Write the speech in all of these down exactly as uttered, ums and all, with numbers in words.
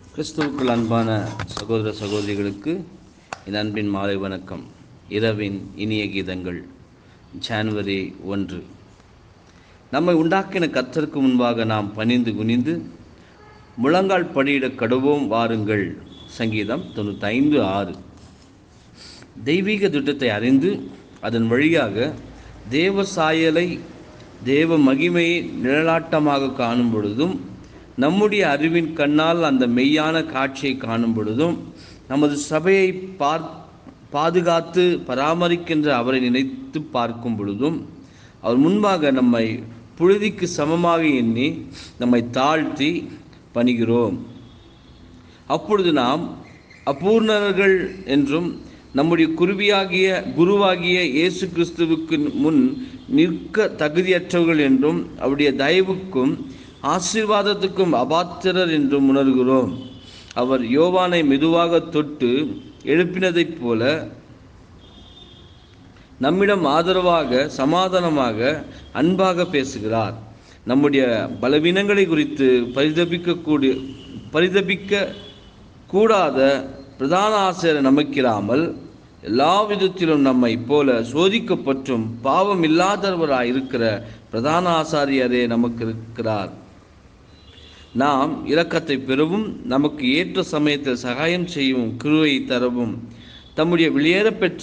கிறிஸ்துவுக்குள் அன்பான சகோதர சகோதரிகளுக்கு என் அன்பின் மாலை வணக்கம். இரவின் இனிய கீதங்கள். ஜனவரி ஒன்று. நம்மை உண்டாக்கின கர்த்தருக்கு முன்பாக நாம் பணிந்து குனிந்து முழங்கால் படியிட கடுவோம் வாருங்கள். சங்கீதம் தொண்ணூற்றி ஐந்து ஆறு. தெய்வீக திட்டத்தை அறிந்து அதன் வழியாக தேவ சாயலை தேவ மகிமையை நிழலாட்டமாக காணும் பொழுதும், நம்முடைய அறிவின் கண்ணால் அந்த மெய்யான காட்சியை காணும் பொழுதும், நமது சபையை பார் பாதுகாத்து பராமரிக்கின்ற அவரை நினைத்து பார்க்கும் பொழுதும், அவர் முன்பாக நம்மை புழுதிக்கு சமமாக எண்ணி நம்மை தாழ்த்தி பணிகிறோம். அப்பொழுது நாம் அபூர்ணர்கள் என்றும் நம்முடைய குருவியாகிய குருவாகிய இயேசு கிறிஸ்துவுக்கு முன் நிற்க தகுதியற்றவர்கள் என்றும் அவருடைய தயவுக்கும் ஆசீர்வாதத்துக்கும் அபாத்திரர் என்றும் உணர்கிறோம். அவர் யோவானை மெதுவாக தொட்டு எழுப்பினதைப் போல நம்மிடம் ஆதரவாக, சமாதானமாக, அன்பாக பேசுகிறார். நம்முடைய பலவீனங்களை குறித்து பரிதபிக்கக்கூடிய பரிதபிக்க கூடாத பிரதான ஆசிரியர் நமக்கிராமல் எல்லா விதத்திலும் நம்மை போல சோதிக்கப்பட்டும் பாவம் இல்லாதவராய் இருக்கிற பிரதான ஆசாரியரே நமக்கு இருக்கிறார். நாம் இரக்கத்தை பெறவும் நமக்கு ஏற்ற சமயத்தில் சகாயம் செய்யவும் கிருபை தரவும் தம்முடைய வெளியேறப்பெற்ற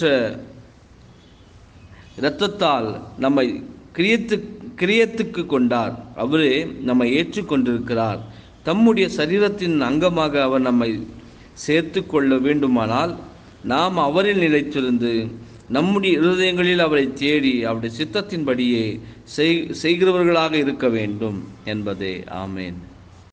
இரத்தத்தால் நம்மை கிரியத்து கிரியத்துக்கு கொண்டார். அவரே நம்மை ஏற்றுக்கொண்டிருக்கிறார். தம்முடைய சரீரத்தின் அங்கமாக அவர் நம்மை சேர்த்து கொள்ள வேண்டுமானால் நாம் அவரில் நிலைத்திருந்து நம்முடைய இருதயங்களில் அவரை தேடி அவருடைய சித்தத்தின்படியே செய்கிறவர்களாக இருக்க வேண்டும் என்பதே. ஆமேன்.